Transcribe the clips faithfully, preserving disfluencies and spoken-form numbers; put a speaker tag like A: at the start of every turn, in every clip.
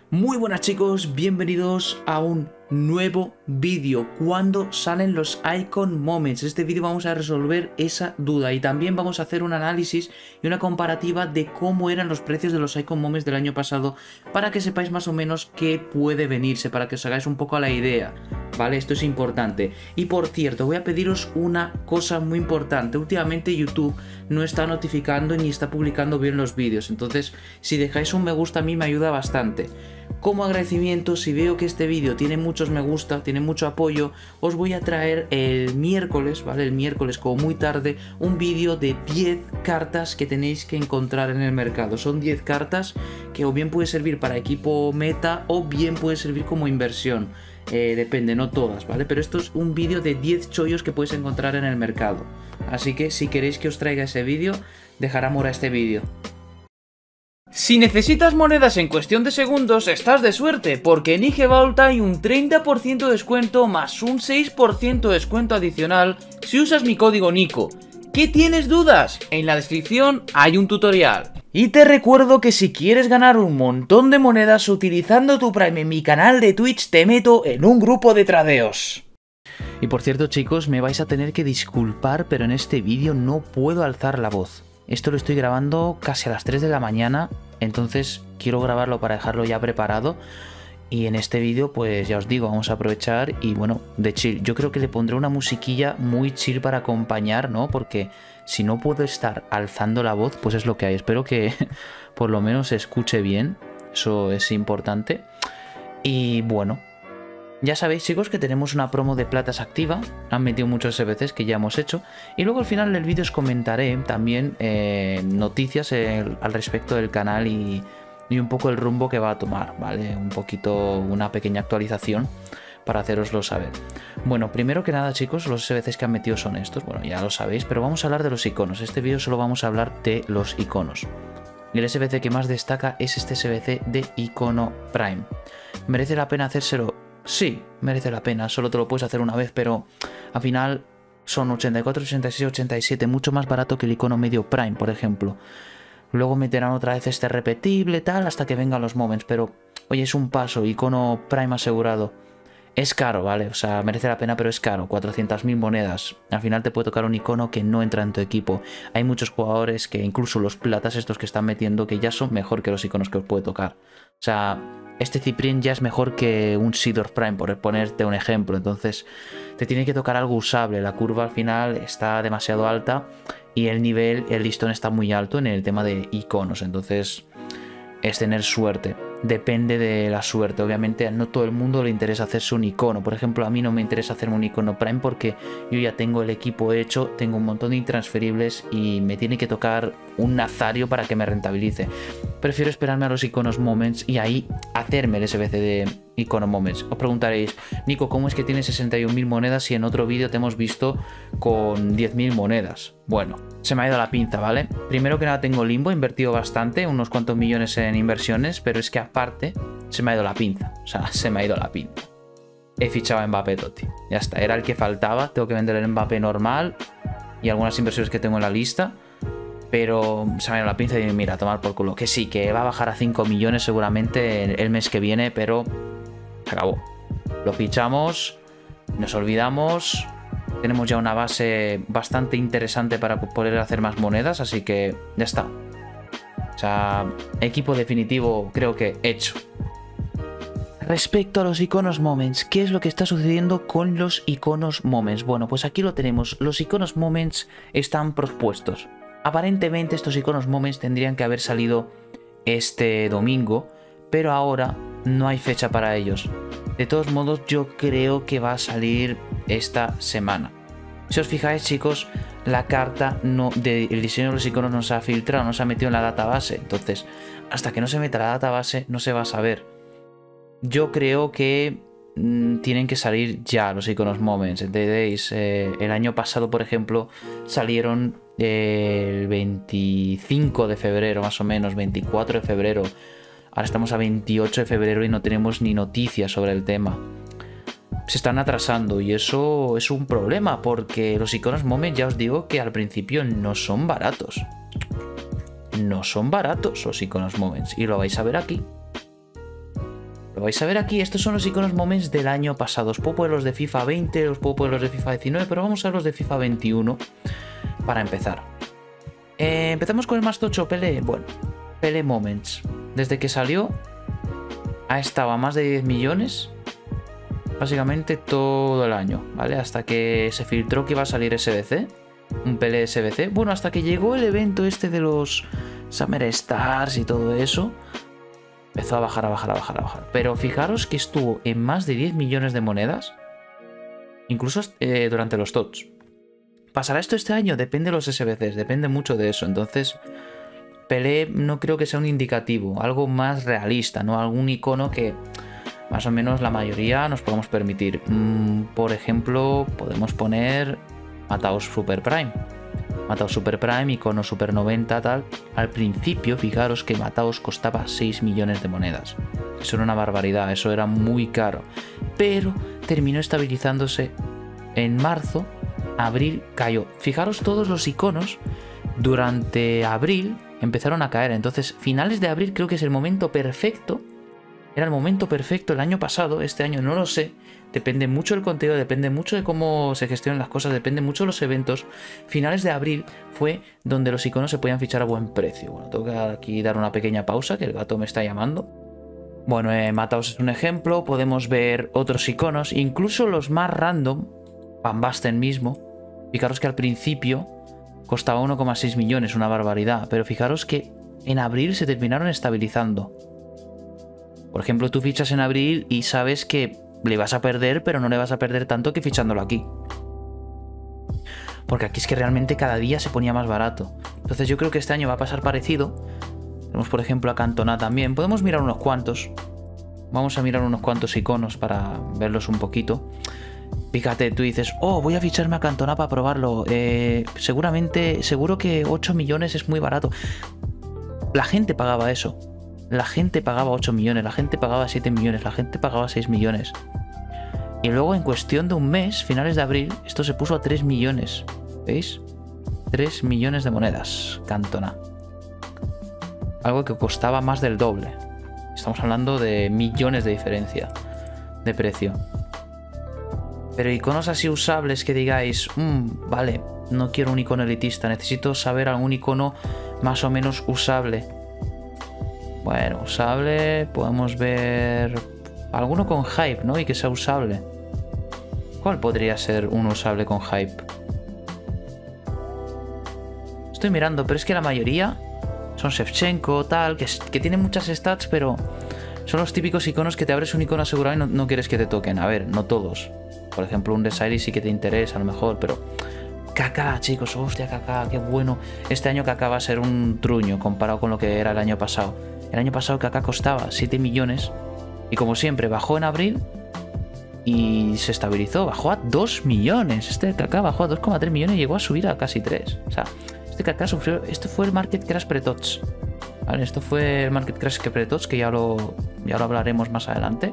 A: Muy buenas chicos, bienvenidos a un nuevo vídeo. ¿Cuándo salen los Icon Moments? En este vídeo vamos a resolver esa duda y también vamos a hacer un análisis y una comparativa de cómo eran los precios de los Icon Moments del año pasado para que sepáis más o menos qué puede venirse, para que os hagáis un poco a la idea, ¿vale? Esto es importante. Y por cierto, voy a pediros una cosa muy importante. Últimamente YouTube no está notificando ni está publicando bien los vídeos, entonces si dejáis un me gusta a mí me ayuda bastante. Como agradecimiento, si veo que este vídeo tiene muchos me gusta, tiene mucho apoyo, os voy a traer el miércoles, ¿vale? El miércoles como muy tarde, un vídeo de diez cartas que tenéis que encontrar en el mercado. Son diez cartas que o bien puede servir para equipo meta o bien puede servir como inversión. Eh, depende, no todas, ¿vale? Pero esto es un vídeo de diez chollos que puedes encontrar en el mercado. Así que si queréis que os traiga ese vídeo, dejar amor a este vídeo. Si necesitas monedas en cuestión de segundos, estás de suerte, porque en I G Vault hay un treinta por ciento de descuento más un seis por ciento de descuento adicional si usas mi código Nico. ¿Qué tienes dudas? En la descripción hay un tutorial. Y te recuerdo que si quieres ganar un montón de monedas utilizando tu Prime en mi canal de Twitch, te meto en un grupo de tradeos. Y por cierto chicos, me vais a tener que disculpar, pero en este vídeo no puedo alzar la voz. Esto lo estoy grabando casi a las tres de la mañana, entonces quiero grabarlo para dejarlo ya preparado. Y en este vídeo, pues ya os digo, vamos a aprovechar y bueno, de chill. Yo creo que le pondré una musiquilla muy chill para acompañar, ¿no? Porque si no puedo estar alzando la voz, pues es lo que hay. Espero que por lo menos se escuche bien, eso es importante. Y bueno, ya sabéis chicos que tenemos una promo de platas activa, han metido muchos S B Cs que ya hemos hecho y luego al final del vídeo os comentaré también eh, noticias eh, al respecto del canal y, y un poco el rumbo que va a tomar, ¿vale? Un poquito, una pequeña actualización para haceroslo saber. Bueno, primero que nada chicos, los S B Cs que han metido son estos, bueno ya lo sabéis, pero vamos a hablar de los iconos, este vídeo solo vamos a hablar de los iconos. Y el S B C que más destaca es este S B C de icono Prime. ¿Merece la pena hacérselo? Sí, merece la pena, solo te lo puedes hacer una vez, pero al final son ochenta y cuatro, ochenta y seis, ochenta y siete, mucho más barato que el icono medio Prime, por ejemplo. Luego meterán otra vez este repetible, tal, hasta que vengan los moments, pero oye, es un paso, icono Prime asegurado. Es caro, ¿vale? O sea, merece la pena, pero es caro, cuatrocientas mil monedas. Al final te puede tocar un icono que no entra en tu equipo. Hay muchos jugadores que incluso los platas estos que están metiendo que ya son mejor que los iconos que os puede tocar. O sea, este Cyprien ya es mejor que un Seedorf Prime, por ponerte un ejemplo. Entonces, te tiene que tocar algo usable. La curva al final está demasiado alta y el nivel, el listón está muy alto en el tema de iconos. Entonces, es tener suerte. Depende de la suerte. Obviamente, a no todo el mundo le interesa hacerse un icono. Por ejemplo, a mí no me interesa hacerme un icono Prime porque yo ya tengo el equipo hecho, tengo un montón de intransferibles y me tiene que tocar un nazario para que me rentabilice. Prefiero esperarme a los iconos Moments y ahí hacerme el S B C de icono Moments. Os preguntaréis, Nico, ¿cómo es que tienes sesenta y un mil monedas si en otro vídeo te hemos visto con diez mil monedas? Bueno, se me ha ido la pinza, ¿vale? Primero que nada tengo limbo, he invertido bastante, unos cuantos millones en inversiones, pero es que aparte se me ha ido la pinza, o sea, se me ha ido la pinza. He fichado a Mbappé Totti, ya está, era el que faltaba, tengo que vender el Mbappé normal y algunas inversiones que tengo en la lista. Pero se me ha ido la pinza y mira, a tomar por culo. Que sí, que va a bajar a cinco millones seguramente el mes que viene, pero se acabó. Lo fichamos, nos olvidamos. Tenemos ya una base bastante interesante para poder hacer más monedas, así que ya está. O sea, equipo definitivo creo que hecho. Respecto a los iconos Moments, ¿qué es lo que está sucediendo con los iconos Moments? Bueno, pues aquí lo tenemos. Los iconos Moments están propuestos. Aparentemente estos iconos Moments tendrían que haber salido este domingo, pero ahora no hay fecha para ellos. De todos modos, yo creo que va a salir esta semana. Si os fijáis, chicos, la carta no, de, el diseño de los iconos no se ha filtrado, no se ha metido en la database. Entonces, hasta que no se meta la database, no se va a saber. Yo creo que mmm, tienen que salir ya los iconos Moments. ¿Entendéis? Eh, el año pasado, por ejemplo, salieron el veinticinco de febrero, más o menos, veinticuatro de febrero. Ahora estamos a veintiocho de febrero y no tenemos ni noticias sobre el tema. Se están atrasando y eso es un problema porque los iconos Moments ya os digo que al principio no son baratos. No son baratos los iconos Moments y lo vais a ver aquí. Lo vais a ver aquí, estos son los iconos moments del año pasado. Os puedo poner los de FIFA veinte, os puedo poner los de FIFA diecinueve, pero vamos a ver los de FIFA veintiuno para empezar. Eh, empezamos con el más tocho, Pelé. Bueno, Pelé Moments. Desde que salió ha estado a más de diez millones básicamente todo el año, ¿vale? Hasta que se filtró que iba a salir S B C, un Pelé S B C. Bueno, hasta que llegó el evento este de los Summer Stars y todo eso, empezó a bajar, a bajar, a bajar, a bajar. Pero fijaros que estuvo en más de diez millones de monedas, incluso eh, durante los T O T S. ¿Pasará esto este año? Depende de los S B Cs, depende mucho de eso. Entonces, Pelé no creo que sea un indicativo, algo más realista, ¿no? Algún icono que más o menos la mayoría nos podemos permitir. Mm, por ejemplo, podemos poner Mataos Super Prime. Mataos Super Prime, icono Super noventa, tal. Al principio, fijaros que Mataos costaba seis millones de monedas. Eso era una barbaridad, eso era muy caro. Pero terminó estabilizándose en marzo, abril cayó. Fijaros, todos los iconos durante abril empezaron a caer. Entonces, finales de abril creo que es el momento perfecto. Era el momento perfecto el año pasado, este año no lo sé. Depende mucho del contenido, depende mucho de cómo se gestionan las cosas, depende mucho de los eventos. Finales de abril fue donde los iconos se podían fichar a buen precio. Bueno, tengo que aquí dar una pequeña pausa, que el gato me está llamando. Bueno, eh, Mataos es un ejemplo, podemos ver otros iconos, incluso los más random, Van Basten mismo. Fijaros que al principio costaba uno coma seis millones, una barbaridad, pero fijaros que en abril se terminaron estabilizando. Por ejemplo, tú fichas en abril y sabes que le vas a perder, pero no le vas a perder tanto que fichándolo aquí. Porque aquí es que realmente cada día se ponía más barato. Entonces yo creo que este año va a pasar parecido. Tenemos por ejemplo a Cantona también. Podemos mirar unos cuantos. Vamos a mirar unos cuantos iconos para verlos un poquito. Fíjate, tú dices, oh, voy a ficharme a Cantona para probarlo. Eh, seguramente, seguro que ocho millones es muy barato. La gente pagaba eso. La gente pagaba ocho millones, la gente pagaba siete millones, la gente pagaba seis millones. Y luego en cuestión de un mes, finales de abril, esto se puso a tres millones. ¿Veis? tres millones de monedas, Cantona. Algo que costaba más del doble. Estamos hablando de millones de diferencia de precio. Pero iconos así usables que digáis, mmm, vale, no quiero un icono elitista, necesito saber algún icono más o menos usable. Bueno, usable, podemos ver alguno con hype, ¿no? Y que sea usable. ¿Cuál podría ser un usable con hype? Estoy mirando, pero es que la mayoría son Shevchenko, tal, que, que tienen muchas stats, pero son los típicos iconos que te abres un icono asegurado y no, no quieres que te toquen. A ver, no todos. Por ejemplo, un Desiree sí que te interesa a lo mejor, pero... Kaká, chicos, hostia, Kaká, qué bueno. Este año Kaká va a ser un truño comparado con lo que era el año pasado. El año pasado Kaká costaba siete millones y como siempre bajó en abril y se estabilizó, bajó a dos millones. Este Kaká bajó a dos coma tres millones y llegó a subir a casi tres. O sea, este Kaká sufrió, esto fue el Market Crash pre-T O T S. Vale, esto fue el Market Crash que pre-T O T S, que ya lo, ya lo hablaremos más adelante.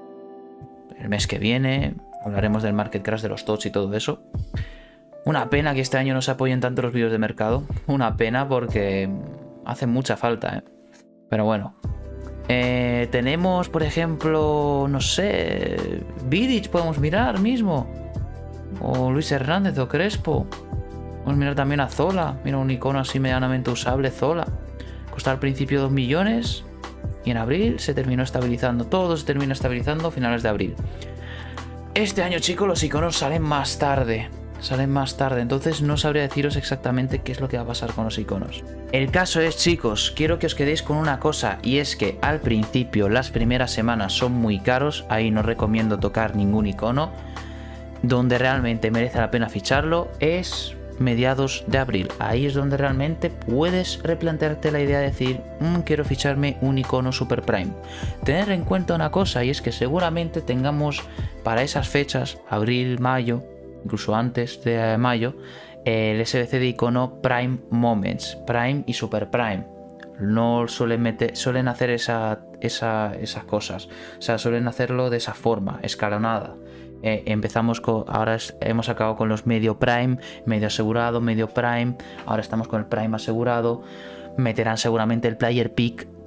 A: El mes que viene hablaremos del Market Crash de los T O T S y todo eso. Una pena que este año no se apoyen tanto los vídeos de mercado. Una pena porque hace mucha falta, ¿eh? Pero bueno. Eh, tenemos, por ejemplo, no sé, Vidic podemos mirar mismo. O Luis Hernández o Crespo. Podemos mirar también a Zola. Mira, un icono así medianamente usable, Zola. Costaba al principio dos millones. Y en abril se terminó estabilizando. Todo se termina estabilizando a finales de abril. Este año, chicos, los iconos salen más tarde. Salen más tarde, entonces no sabría deciros exactamente qué es lo que va a pasar con los iconos. El caso es, chicos, quiero que os quedéis con una cosa, y es que al principio, las primeras semanas son muy caros, ahí no recomiendo tocar ningún icono. Donde realmente merece la pena ficharlo es mediados de abril. Ahí es donde realmente puedes replantearte la idea de decir, mmm, quiero ficharme un icono Super Prime. Tener en cuenta una cosa, y es que seguramente tengamos para esas fechas, abril, mayo, incluso antes de mayo, el S B C de icono Prime Moments, Prime y Super Prime. No suelen, meter, suelen hacer esa, esa, esas cosas, o sea, suelen hacerlo de esa forma, escalonada. Eh, empezamos con, ahora es, hemos acabado con los medio Prime, medio asegurado, medio Prime, ahora estamos con el Prime asegurado. Meterán seguramente el Player Pick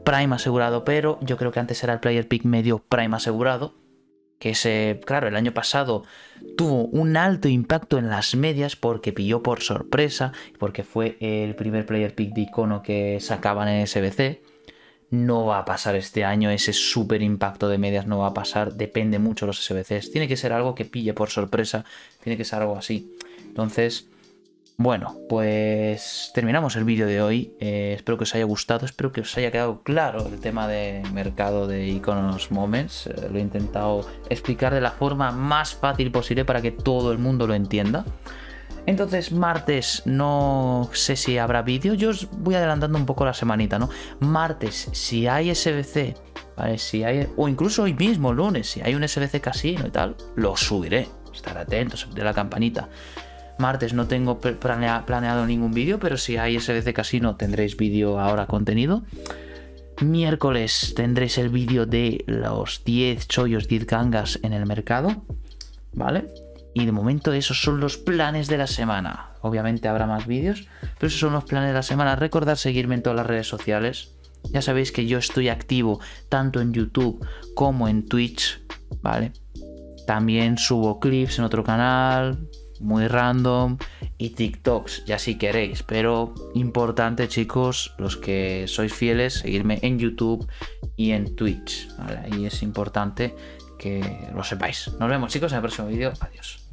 A: Prime asegurado, pero yo creo que antes era el Player Pick medio Prime asegurado. Que ese, claro, el año pasado tuvo un alto impacto en las medias porque pilló por sorpresa, porque fue el primer Player Pick de icono que sacaban en S B C. No va a pasar este año, ese súper impacto de medias no va a pasar, depende mucho de los S B Cs. Tiene que ser algo que pille por sorpresa, tiene que ser algo así. Entonces, bueno, pues terminamos el vídeo de hoy. Eh, espero que os haya gustado, espero que os haya quedado claro el tema de mercado de iconos moments. Eh, lo he intentado explicar de la forma más fácil posible para que todo el mundo lo entienda. Entonces, martes no sé si habrá vídeo. Yo os voy adelantando un poco la semanita, ¿no? Martes, si hay S B C, ¿vale? Si hay, o incluso hoy mismo, lunes, si hay un S B C casino y tal, lo subiré. Estar atentos de la campanita. Martes no tengo planea, planeado ningún vídeo, pero si hay S B C casino tendréis vídeo ahora contenido. Miércoles tendréis el vídeo de los diez chollos, diez gangas en el mercado, ¿vale? Y de momento esos son los planes de la semana. Obviamente habrá más vídeos, pero esos son los planes de la semana. Recordad seguirme en todas las redes sociales. Ya sabéis que yo estoy activo tanto en YouTube como en Twitch, ¿vale? También subo clips en otro canal, muy random, y TikToks, ya si queréis. Pero importante, chicos, los que sois fieles, seguirme en YouTube y en Twitch, ¿vale? Ahí es importante que lo sepáis. Nos vemos, chicos, en el próximo vídeo. Adiós.